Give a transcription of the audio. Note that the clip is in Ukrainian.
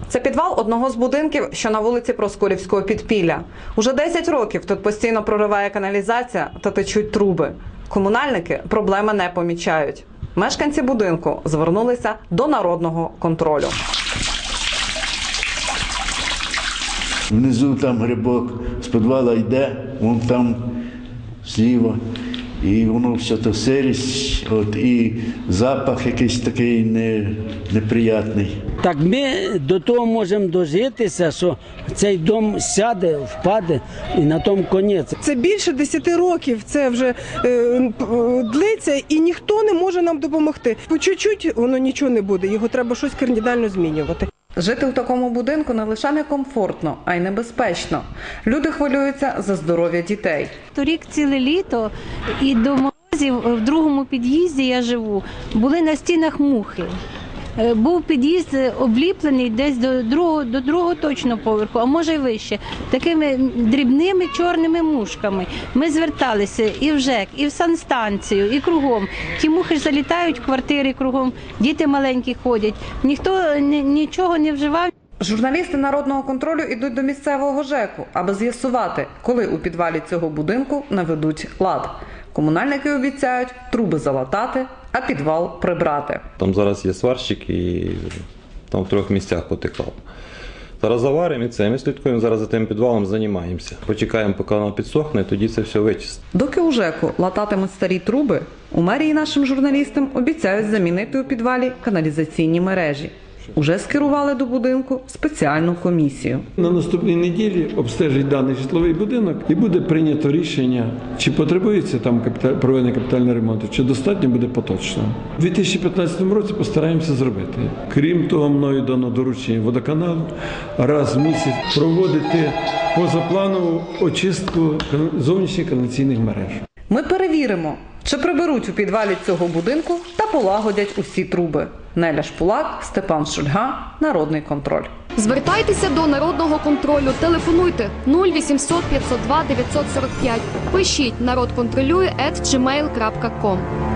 Це підвал одного з будинків, що на вулиці Проскурівського підпілля. Уже 10 років тут постійно прориває каналізація та течуть труби. Комунальники проблеми не помічають. Мешканці будинку звернулися до народного контролю. Внизу там грибок, з підвала йде, вон там зліва. І воно все то сирість, і запах якийсь такий неприятний. Так ми до того можемо дожитися, що цей дом сяде, впаде і на тому конець. Це більше 10 років, це вже длиться і ніхто не може нам допомогти. По чуть-чуть воно нічого не буде, його треба щось кардинально змінювати. Жити в такому будинку не лише некомфортно, а й небезпечно. Люди хвилюються за здоров'я дітей. Торік ціле літо і до морозів в другому під'їзді я живу, були на стінах мухи. Був під'їзд обліплений десь до другого точно поверху, а може й вище, такими дрібними чорними мушками. Ми зверталися і в ЖЕК, і в санстанцію, і кругом. Ті мухи ж залітають в квартири кругом, діти маленькі ходять. Ніхто нічого не вживав. Журналісти народного контролю йдуть до місцевого ЖЕКу, аби з'ясувати, коли у підвалі цього будинку наведуть лад. Комунальники обіцяють труби залатати, а підвал прибрати. Там зараз є сварщик і там в 3 місцях потекало. Зараз заваримо і це. Ми слідкуємо зараз за тим підвалом, займаємося. Почекаємо, поки воно підсохне, тоді це все вичистимо. Доки у ЖЕКу лататимуть старі труби, у мерії нашим журналістам обіцяють замінити у підвалі каналізаційні мережі. Уже скерували до будинку спеціальну комісію. На наступній неділі обстежить даний житловий будинок і буде прийнято рішення, чи потребується там проведення капітального ремонту, чи достатньо буде поточного. У 2015 році постараємося зробити. Крім того, мною дано доручення водоканалу раз в місяць проводити позапланову очистку зовнішніх каналізаційних мереж. Ми перевіримо, чи приберуть у підвалі цього будинку та полагодять усі труби. Неля Шпулак, Степан Шульга, Народний контроль. Звертайтеся до Народного контролю. Телефонуйте 0800 502 945. Пишіть народконтролює@gmail.com.